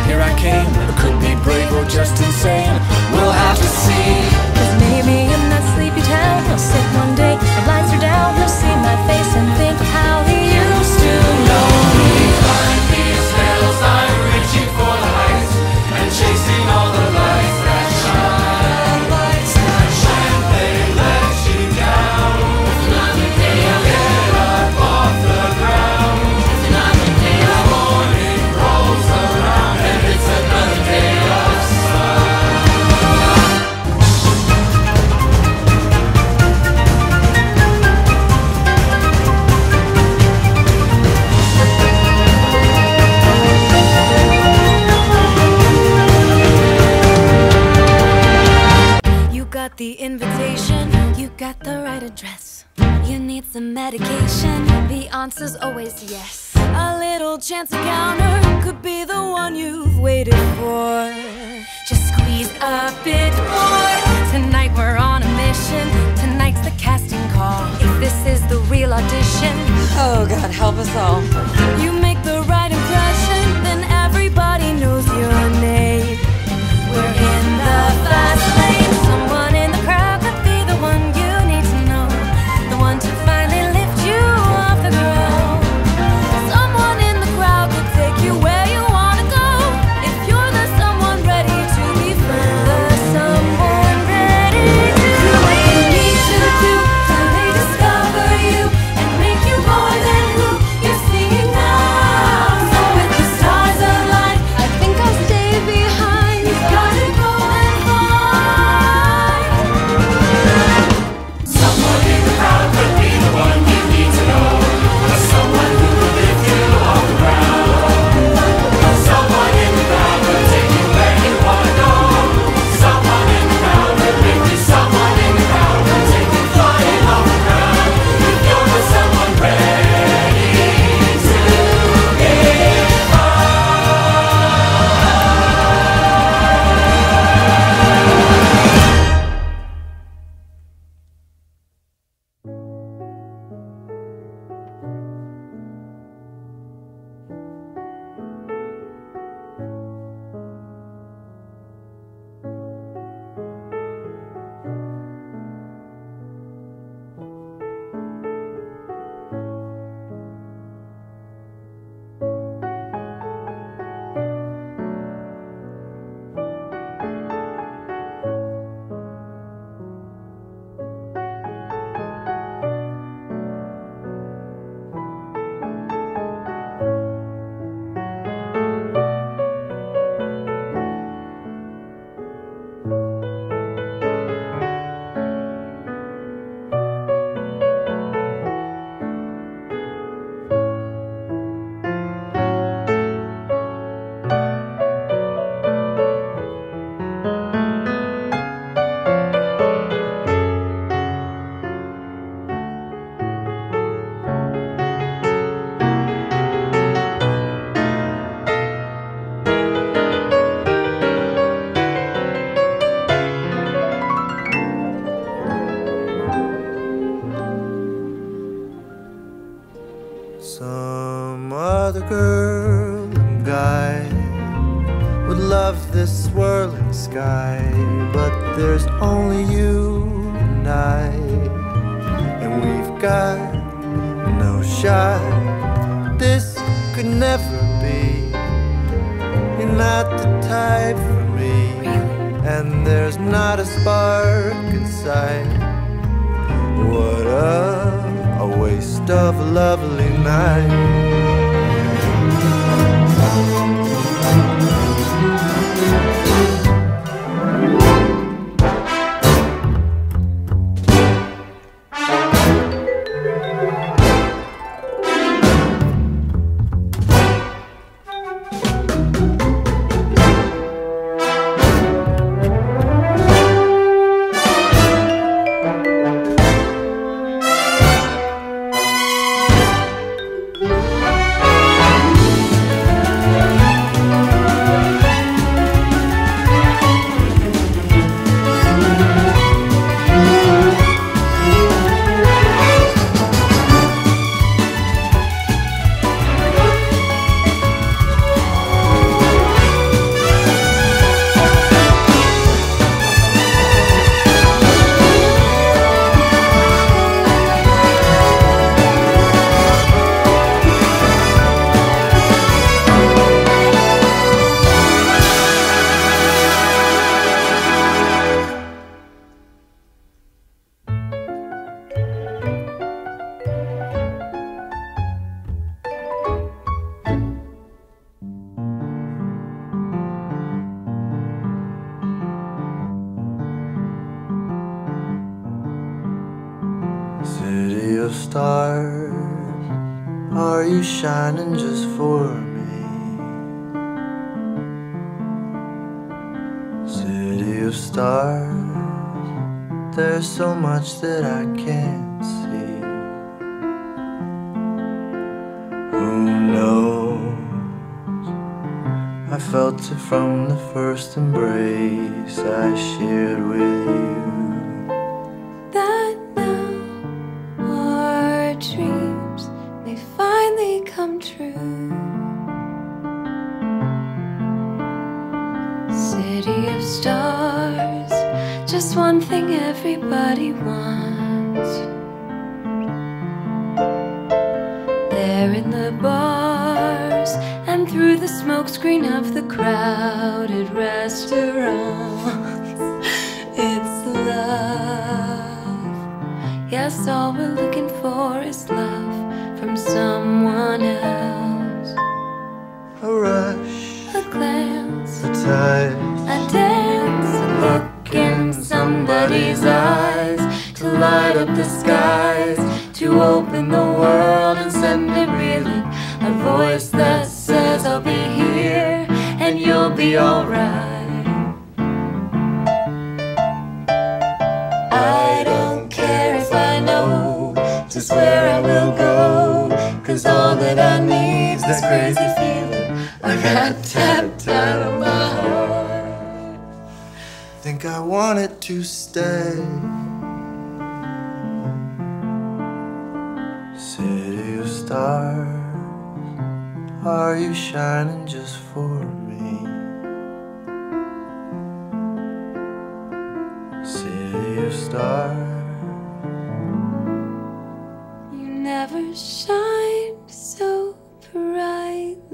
here I came. I could be brave or just insane. We'll have to see. 'Cause maybe in that sleepy town he'll sit one day, the lights are down, he'll see my face and think how he used to know me. Climb these hills, I'm reaching for the heights and chasing all the lights that shine. Lights that shine, they let you down. It's another day of get up off the ground. It's another day of morning rolls around and it's another day of sun. Got the invitation, you got the right address. You need some medication, the answer's always yes. A little chance encounter could be the one you've waited for. Just squeeze a bit more. Tonight we're on a mission, tonight's the casting call. If this is the real audition, oh God, help us all. You make the right impression, then everybody knows your name. We're in the fast lane. Someone in the crowd could be the one you need to know, the one to finally lift you off the ground. Someone in the crowd could take you where you wanna go. If you're the someone ready to be found, the someone ready to do what you need to do till they discover you and make you more than who you're seeing now. So with the stars aligned, I think I'll stay behind. You've got to go and find Someone in the crowd could be the one you need to know, someone who will lift you off the ground. Someone in the crowd will take you where you wanna go. Someone in the crowd will bring you. Someone in the crowd will take you flying off the ground. If you're the someone ready to give some other girl and guy would love this swirling sky, but there's only you and I, and we've got no shot. This could never be. You're not the type for me, and there's not a spark inside. What a waste of a lovely night. stars, are you shining just for me? City of stars, there's so much that I can't see. Who knows? I felt it from the first embrace I shared with you. That now our dreams may finally come true. City of stars, just one thing everybody wants. There in the bars and through the smokescreen of the crowded restaurants, it's love. Yes, all we're looking for is love from someone else. A rush, A glance, a touch, a dance, a look in somebody's eyes, to light up the skies, to open the world and send it reeling. A voice that says I'll be here and you'll be alright. I don't care if I know just where I will go, 'cause all that I need's this crazy feeling I got tapped out of my heart. think I want it to stay. City of stars, are you shining just for me? City of stars, You never shine so bright.